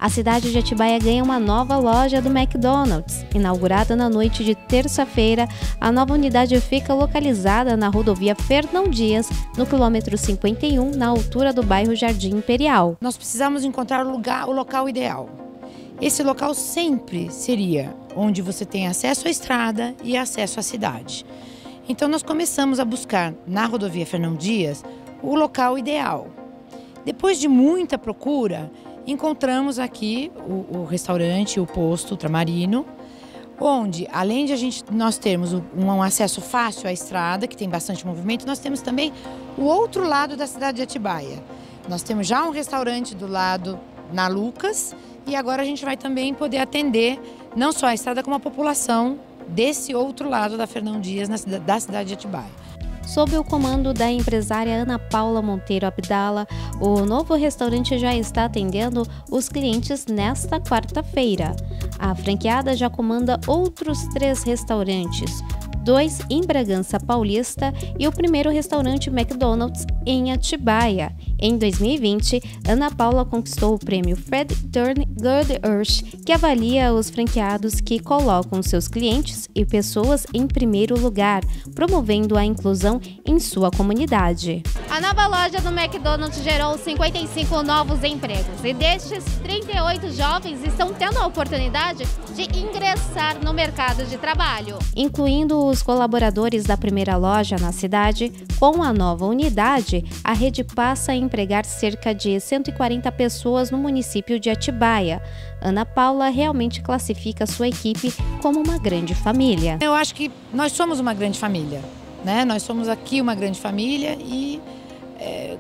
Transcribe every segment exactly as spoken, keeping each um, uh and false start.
A cidade de Atibaia ganha uma nova loja do McDonald's. Inaugurada na noite de terça-feira, a nova unidade fica localizada na rodovia Fernão Dias, no quilômetro cinquenta e um, na altura do bairro Jardim Imperial. Nós precisamos encontrar o, lugar, o local ideal. Esse local sempre seria onde você tem acesso à estrada e acesso à cidade. Então nós começamos a buscar na rodovia Fernão Dias o local ideal. Depois de muita procura, encontramos aqui o, o restaurante, o posto Ultramarino, onde além de a gente, nós termos um, um acesso fácil à estrada, que tem bastante movimento, nós temos também o outro lado da cidade de Atibaia. Nós temos já um restaurante do lado na Lucas e agora a gente vai também poder atender não só a estrada como a população desse outro lado da Fernão Dias, na, da cidade de Atibaia. Sob o comando da empresária Ana Paula Monteiro Abdala, o novo restaurante já está atendendo os clientes nesta quarta-feira. A franqueada já comanda outros três restaurantes, dois em Bragança Paulista e o primeiro restaurante McDonald's em Atibaia. Em dois mil e vinte, Ana Paula conquistou o prêmio Fred Turner Good Earth, que avalia os franqueados que colocam seus clientes e pessoas em primeiro lugar, promovendo a inclusão em sua comunidade. A nova loja do McDonald's gerou cinquenta e cinco novos empregos e destes, trinta e oito jovens estão tendo a oportunidade de ingressar no mercado de trabalho. Incluindo os colaboradores da primeira loja na cidade, com a nova unidade, a rede passa a empregar cerca de cento e quarenta pessoas no município de Atibaia. Ana Paula realmente classifica sua equipe como uma grande família. Eu acho que nós somos uma grande família, né? Nós somos aqui uma grande família e é,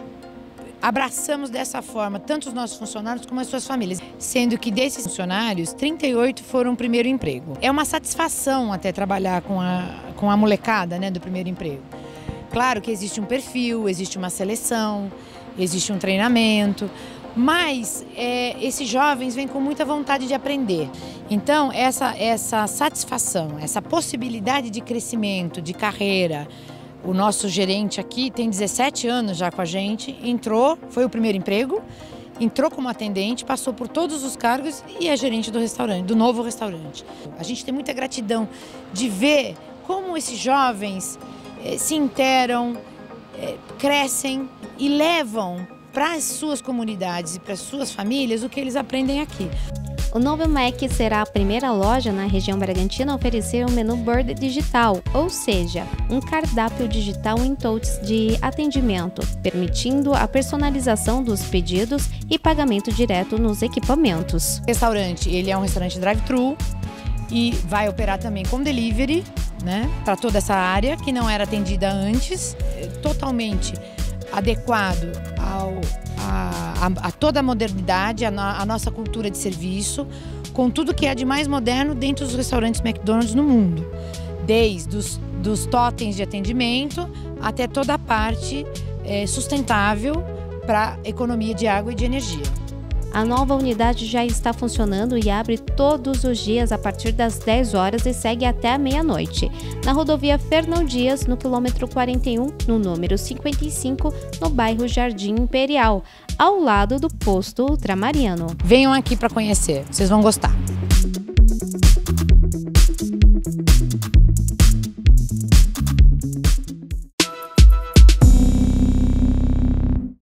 abraçamos dessa forma tanto os nossos funcionários como as suas famílias. Sendo que desses funcionários, trinta e oito foram o primeiro emprego. É uma satisfação até trabalhar com a, com a molecada, né, do primeiro emprego. Claro que existe um perfil, existe uma seleção, existe um treinamento, mas é, esses jovens vêm com muita vontade de aprender. Então, essa, essa satisfação, essa possibilidade de crescimento, de carreira, o nosso gerente aqui tem dezessete anos já com a gente, entrou, foi o primeiro emprego, entrou como atendente, passou por todos os cargos e é gerente do restaurante, do novo restaurante. A gente tem muita gratidão de ver como esses jovens eh, se interam, eh, crescem e levam para as suas comunidades e para as suas famílias o que eles aprendem aqui. O novo Mac será a primeira loja na região Bragantina a oferecer um menu board digital, ou seja, um cardápio digital em touch de atendimento, permitindo a personalização dos pedidos e pagamento direto nos equipamentos. O restaurante, ele é um restaurante drive-thru e vai operar também com delivery, né, para toda essa área que não era atendida antes, totalmente adequado ao, a, a, a toda a modernidade, a, no, a nossa cultura de serviço, com tudo que há de mais moderno dentro dos restaurantes McDonald's no mundo. Desde os dos totens de atendimento até toda a parte é, sustentável para economia de água e de energia. A nova unidade já está funcionando e abre todos os dias a partir das dez horas e segue até a meia-noite. Na rodovia Fernão Dias, no quilômetro quarenta e um, no número cinquenta e cinco, no bairro Jardim Imperial, ao lado do posto Ultramarino. Venham aqui para conhecer, vocês vão gostar.